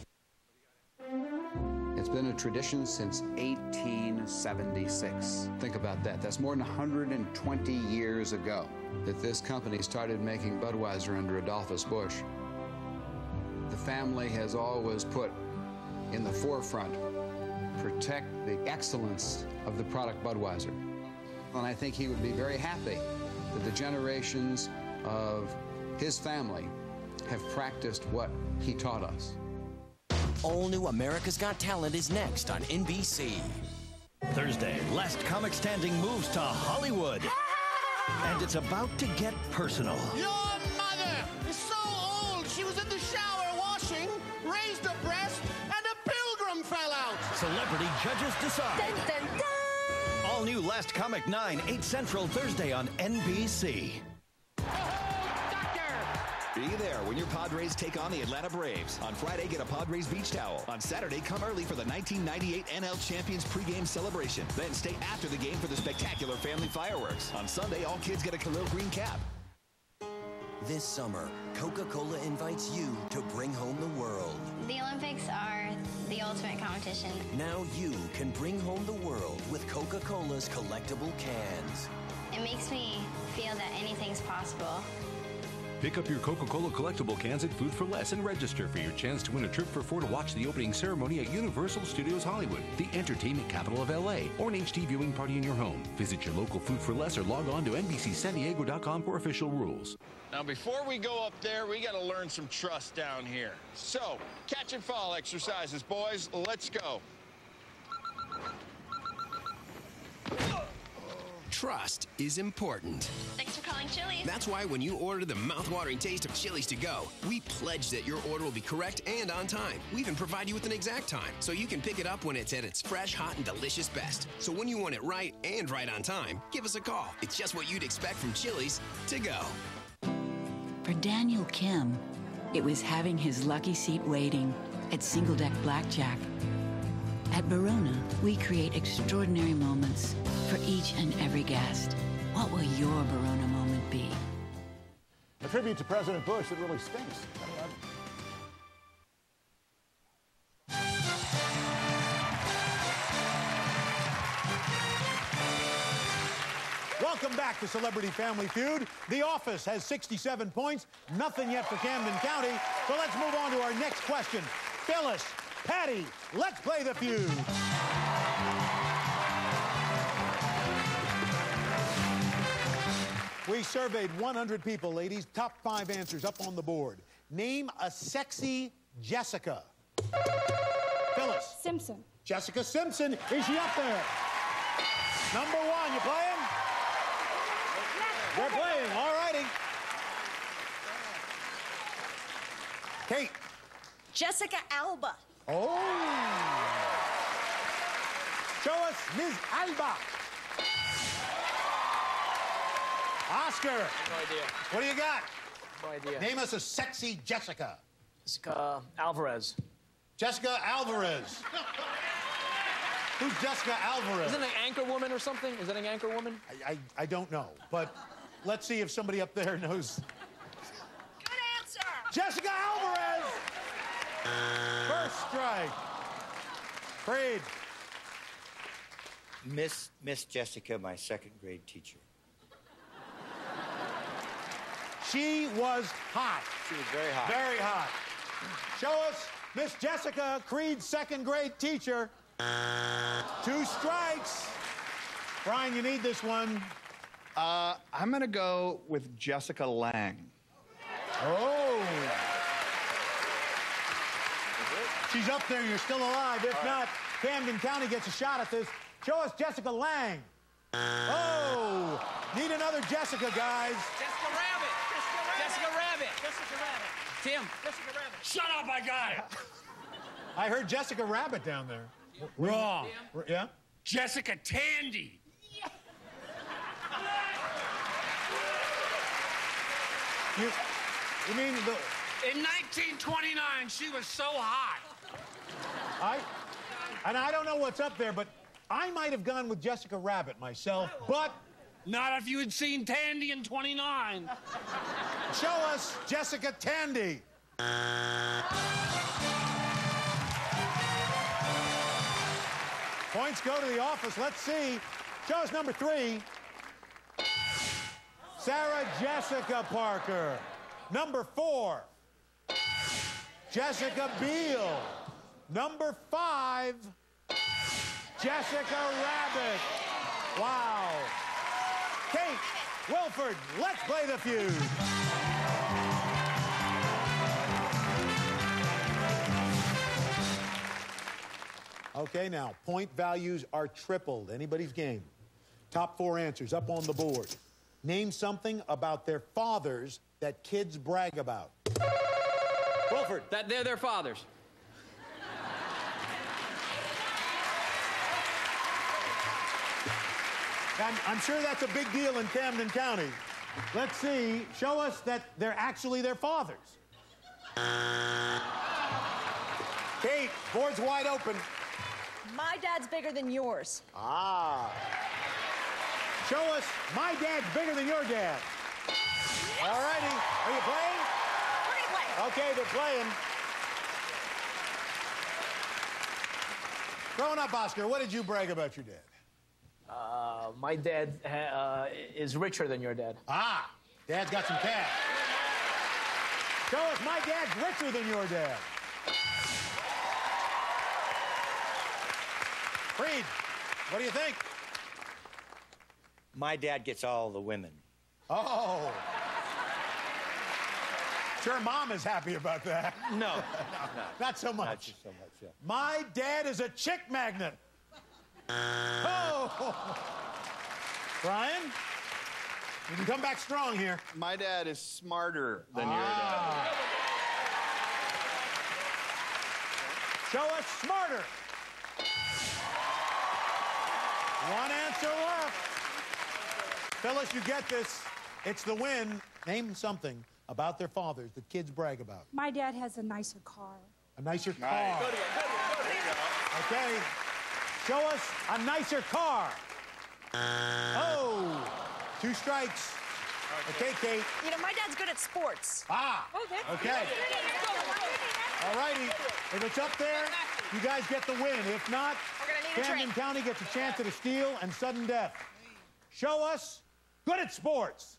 It's been a tradition since 1876. Think about that. That's more than 120 years ago that this company started making Budweiser under Adolphus Busch. The family has always put in the forefront, protect the excellence of the product Budweiser. And I think he would be very happy that the generations of his family have practiced what he taught us. All new America's Got Talent is next on NBC. Thursday, Last Comic Standing moves to Hollywood. And it's about to get personal. Your mother is so old she was in the shower washing, raised her breast, and a pilgrim fell out. Celebrity judges decide. Dun, dun, dun. All new Last Comic 9, 8 Central, Thursday on NBC. Be there when your Padres take on the Atlanta Braves. On Friday, get a Padres beach towel. On Saturday, come early for the 1998 NL Champions pregame celebration. Then stay after the game for the spectacular family fireworks. On Sunday, all kids get a Khalil green cap. This summer, Coca-Cola invites you to bring home the world. The Olympics are the ultimate competition. Now you can bring home the world with Coca-Cola's collectible cans. It makes me feel that anything's possible. Pick up your Coca-Cola collectible cans at Food for Less and register for your chance to win a trip for 4 to watch the opening ceremony at Universal Studios Hollywood, the entertainment capital of LA, or an HD viewing party in your home. Visit your local Food for Less or log on to NBCSanDiego.com for official rules. Now, before we go up there, we got to learn some trust down here. So, catch and fall exercises, boys. Let's go. Trust is important. Thanks for calling Chili's. That's why when you order the mouth-watering taste of Chili's to go, we pledge that your order will be correct and on time. We even provide you with an exact time, so you can pick it up when it's at its fresh, hot, and delicious best. So when you want it right and right on time, give us a call. It's just what you'd expect from Chili's to go. For Daniel Kim, it was having his lucky seat waiting at Single Deck Blackjack. At Verona, we create extraordinary moments for each and every guest. What will your Verona moment tribute to President Bush that really stinks. Welcome back to Celebrity Family Feud. The Office has 67 points. Nothing yet for Camden County. So let's move on to our next question. Phyllis, Patty, let's play the feud. We surveyed 100 people, ladies. Top 5 answers up on the board. Name a sexy Jessica. Phyllis. Simpson. Jessica Simpson. Is she up there? Number 1. You playing? They're playing. All righty. Kate. Jessica Alba. Oh. Show us Ms. Alba. Oscar. No idea. What do you got? No idea. Name us a sexy Jessica. Jessica Alvarez. Jessica Alvarez. Who's Jessica Alvarez? Isn't it an anchor woman or something? Is that an anchor woman? I don't know, but let's see if somebody up there knows. Good answer. Jessica Alvarez. First strike. Creed. Miss Jessica, my second grade teacher. She was hot. She was very hot. Very hot. Show us Miss Jessica, Creed's second grade teacher. 2 strikes. Brian, you need this one. I'm going to go with Jessica Lang. Oh. She's up there. You're still alive. If not, Camden County gets a shot at this. Show us Jessica Lang. Oh. Need another Jessica, guys. Jessica Rabbit. Jessica Rabbit. Jessica Rabbit. Tim. Jessica Rabbit. Shut up, I got it. I heard Jessica Rabbit down there. Wrong. Yeah? Jessica Tandy. You mean the... In 1929, she was so hot. I don't know what's up there, but I might have gone with Jessica Rabbit myself, but... Not if you had seen Tandy in 29. Show us Jessica Tandy. Points go to the Office. Let's see. Show us number 3. Sarah Jessica Parker. Number 4. Jessica Biel. Number 5. Jessica Rabbit. Wow. Kate, Wilford, let's play the feud. Okay, now, point values are tripled. Anybody's game. Top 4 answers up on the board. Name something about their fathers that kids brag about. Wilford. That they're their fathers. I'm sure that's a big deal in Camden County. Let's see. Show us that they're actually their fathers. Kate, board's wide open. My dad's bigger than yours. Ah. Show us my dad's bigger than your dad. Yes. All righty. Are you playing? We're going to play. Okay, they're playing. Growing up, Oscar, what did you brag about your dad? My dad is richer than your dad. Ah, Dad's got some cash. Show us my dad's richer than your dad. Creed, what do you think? My dad gets all the women. Oh. Sure, Mom is happy about that. No. Not so much. Not so much, yeah. My dad is a chick magnet. Oh. Brian, you can come back strong here. My dad is smarter than your dad. Show us smarter. One answer left. Phyllis, you get this. It's the win. Name something about their fathers that kids brag about. My dad has a nicer car. A nicer car. Nice. Good one. Okay. Show us a nicer car. Oh, 2 strikes. Okay, Kate. You know, my dad's good at sports. Ah. Oh, that's okay. All righty. If it's up there, you guys get the win. If not, Camden County gets a chance at a steal and sudden death. Show us good at sports.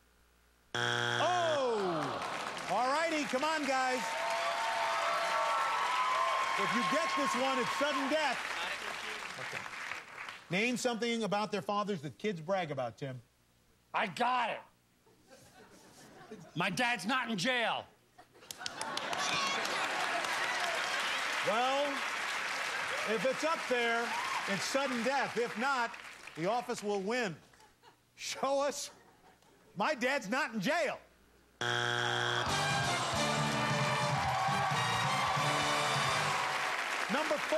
Oh! All righty, come on, guys. If you get this one, it's sudden death. Okay. Name something about their fathers that kids brag about, Tim. I got it. My dad's not in jail. Well, if it's up there, it's sudden death. If not, the office will win. Show us my dad's not in jail. Number 4.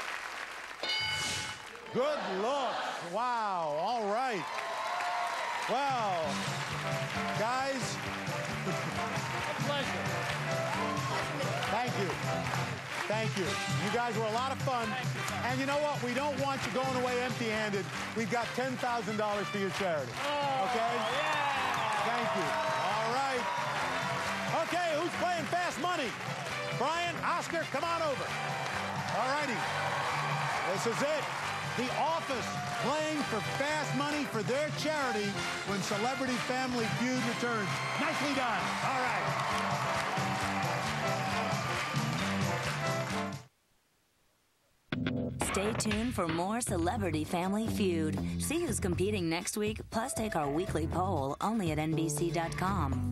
Good looks. Wow. All right. Wow. Guys. A pleasure. Thank you. Thank you. You guys were a lot of fun. And you know what? We don't want you going away empty-handed. We've got $10,000 for your charity. Okay? Yeah. Thank you. All right. Okay, who's playing fast money? Brian, Oscar, come on over. All righty. This is it. The Office playing for fast money for their charity when Celebrity Family Feud returns. Nicely done. All right. Stay tuned for more Celebrity Family Feud. See who's competing next week, plus take our weekly poll only at NBC.com.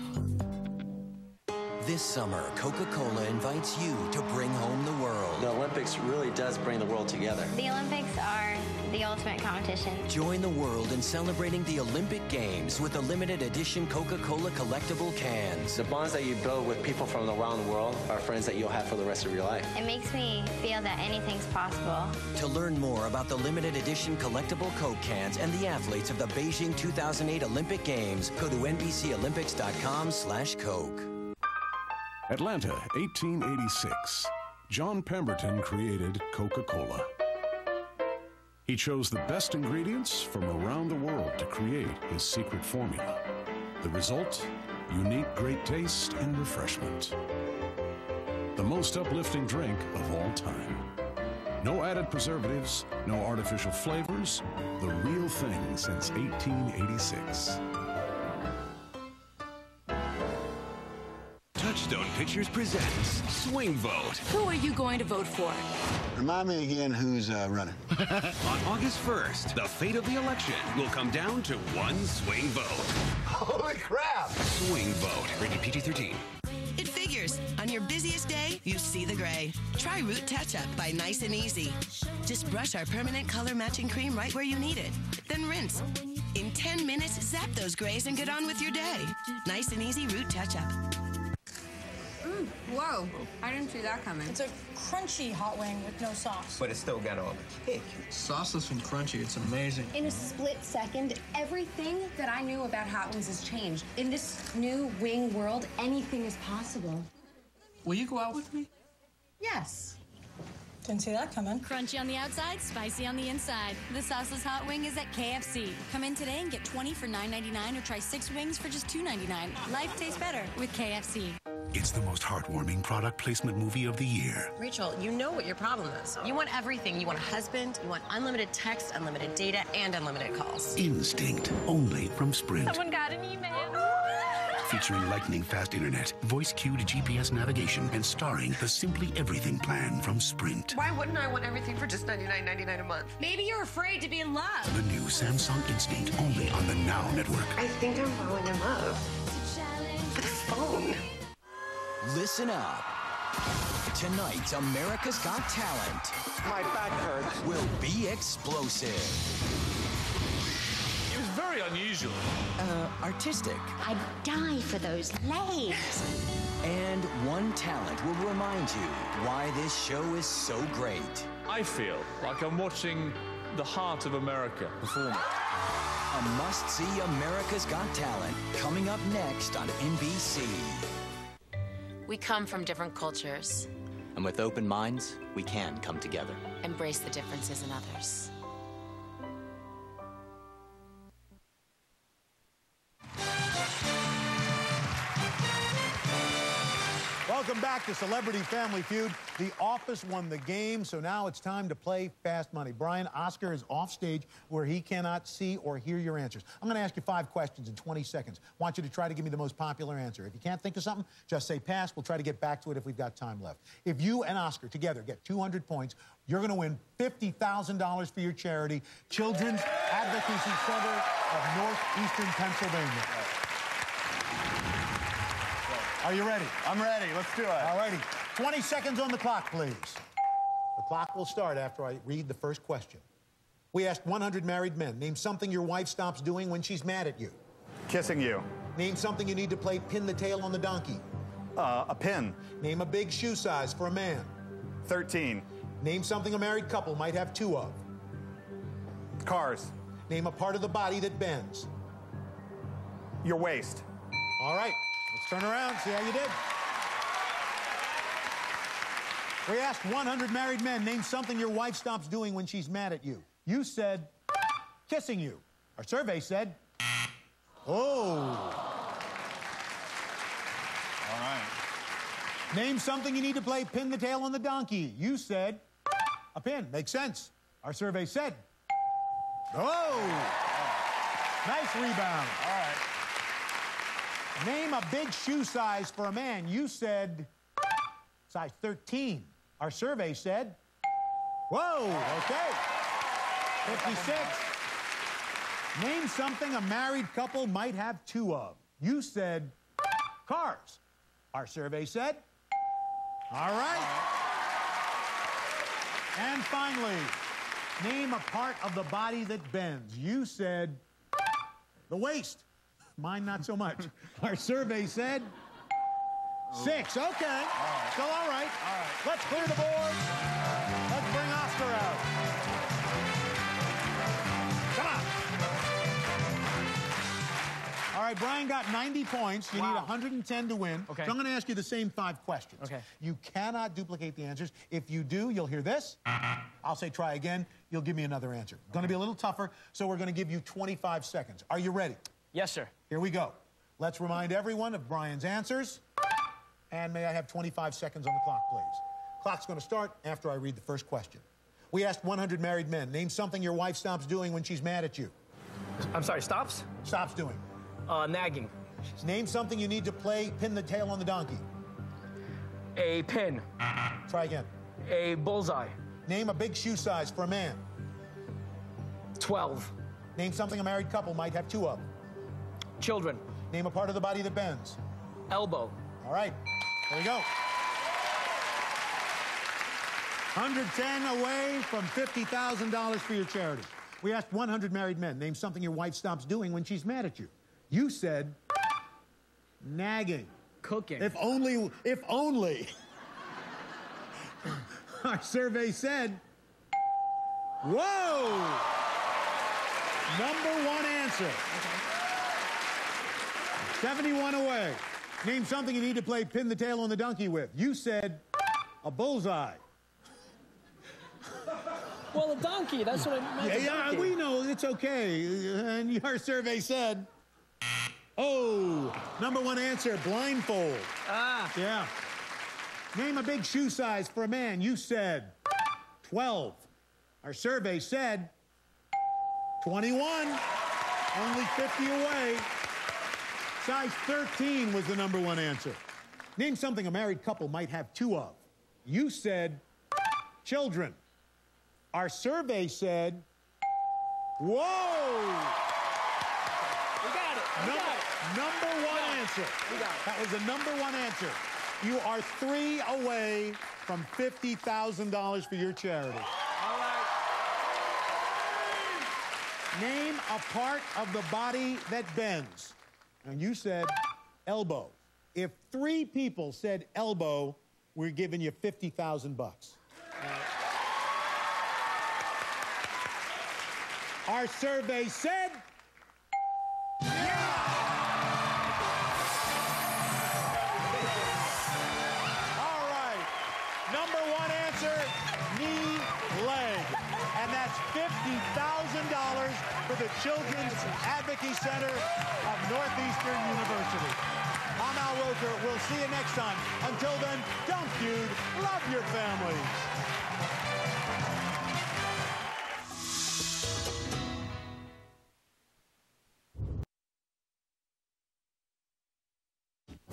This summer, Coca-Cola invites you to bring home the world. The Olympics really does bring the world together. The Olympics are the ultimate competition. Join the world in celebrating the Olympic Games with the limited edition Coca-Cola collectible cans. The bonds that you build with people from around the world are friends that you'll have for the rest of your life. It makes me feel that anything's possible. To learn more about the limited edition collectible Coke cans and the athletes of the Beijing 2008 Olympic Games, go to NBCOlympics.com/Coke. Atlanta, 1886. John Pemberton created Coca-Cola. He chose the best ingredients from around the world to create his secret formula. The result? Unique great taste and refreshment. The most uplifting drink of all time. No added preservatives, no artificial flavors, the real thing since 1886. Touchstone Pictures presents Swing Vote. Who are you going to vote for? Remind me again who's running. On August 1st, the fate of the election will come down to one swing vote. Holy crap! Swing Vote. Rated PG-13. It figures. On your busiest day, you see the gray. Try Root Touch-Up by Nice and Easy. Just brush our permanent color matching cream right where you need it. Then rinse. In 10 minutes, zap those grays and get on with your day. Nice and Easy Root Touch-Up. Whoa, I didn't see that coming. It's a crunchy hot wing with no sauce. But it's still got all the kick. Sauceless and crunchy, it's amazing. In a split second, everything that I knew about hot wings has changed. In this new wing world, anything is possible. Will you go out with me? Yes. Didn't see that coming. Crunchy on the outside, spicy on the inside. The sauceless hot wing is at KFC. Come in today and get 20 for $9.99 or try 6 wings for just $2.99. Life tastes better with KFC. It's the most heartwarming product placement movie of the year. Rachel, you know what your problem is. You want everything. You want a husband, you want unlimited text, unlimited data, and unlimited calls. Instinct, only from Sprint. Someone got an email. Featuring lightning-fast internet, voice-cued GPS navigation, and starring the Simply Everything plan from Sprint. Why wouldn't I want everything for just $99.99 a month? Maybe you're afraid to be in love. The new Samsung Instinct, only on the Now Network. I think I'm falling in love. With a phone. Listen up. Tonight's America's Got Talent. My back hurts. Will be explosive. It was very unusual. Artistic. I'd die for those legs. And one talent will remind you why this show is so great. I feel like I'm watching the heart of America perform. A must-see America's Got Talent coming up next on NBC. We come from different cultures. And with open minds, we can come together. Embrace the differences in others. Welcome back to Celebrity Family Feud. The Office won the game, so now it's time to play Fast Money. Brian, Oscar is off stage where he cannot see or hear your answers. I'm going to ask you 5 questions in 20 seconds. I want you to try to give me the most popular answer. If you can't think of something, just say pass. We'll try to get back to it if we've got time left. If you and Oscar together get 200 points, you're going to win $50,000 for your charity, Children's Advocacy Center of Northeastern Pennsylvania. Are you ready? I'm ready. Let's do it. All righty. 20 seconds on the clock, please. The clock will start after I read the first question. We asked 100 married men, name something your wife stops doing when she's mad at you. Kissing you. Name something you need to play pin the tail on the donkey. A pin. Name a big shoe size for a man. 13. Name something a married couple might have 2 of. Cars. Name a part of the body that bends. Your waist. All right. Let's turn around, see how you did. We asked 100 married men, name something your wife stops doing when she's mad at you. You said, kissing you. Our survey said, oh. All right. Name something you need to play pin the tail on the donkey. You said, a pin. Makes sense. Our survey said, oh. Nice rebound. All right. Name a big shoe size for a man. You said size 13. Our survey said, whoa, okay. 56. Name something a married couple might have 2 of. You said cars. Our survey said, all right. And finally, name a part of the body that bends. You said the waist. Mine not so much. Our survey said 6. Okay. All right. Still all right. All right. Let's clear the board. Let's bring Oscar out. Come on. All right, Brian got 90 points. You need 110 to win. Okay. So I'm going to ask you the same 5 questions. Okay. You cannot duplicate the answers. If you do, you'll hear this. I'll say try again. You'll give me another answer. Going to be a little tougher, so we're going to give you 25 seconds. Are you ready? Yes, sir. Here we go. Let's remind everyone of Brian's answers. And may I have 25 seconds on the clock, please? Clock's going to start after I read the first question. We asked 100 married men, name something your wife stops doing when she's mad at you. I'm sorry, stops? Stops doing. Nagging. Name something you need to play pin the tail on the donkey. A pin. Try again. A bullseye. Name a big shoe size for a man. 12. Name something a married couple might have 2 of. Children. Name a part of the body that bends. Elbow. All right. There we go. 110 away from $50,000 for your charity. We asked 100 married men, name something your wife stops doing when she's mad at you. You said nagging. Cooking. If only. Our survey said, whoa! Number 1 answer. 71 away. Name something you need to play pin the tail on the donkey with. You said a bullseye. Well, a donkey, that's what I meant. Yeah, we know, it's okay. And your survey said, oh, number 1 answer, blindfold. Ah. Yeah. Name a big shoe size for a man. You said 12. Our survey said 21. Only 50 away. Size 13 was the number 1 answer. Name something a married couple might have 2 of. You said children. Our survey said, whoa! We got it. Number 1 answer. We got it. That was the number 1 answer. You are 3 away from $50,000 for your charity. All right. Name a part of the body that bends. And you said elbow. If 3 people said elbow, we're giving you $50,000. Our survey said, yeah! All right. Number 1 answer, knee, leg. And that's $50,000 for the Children's Advocacy Center of Northeastern University. I'm Al Roker. We'll see you next time. Until then, don't feud. Love your families.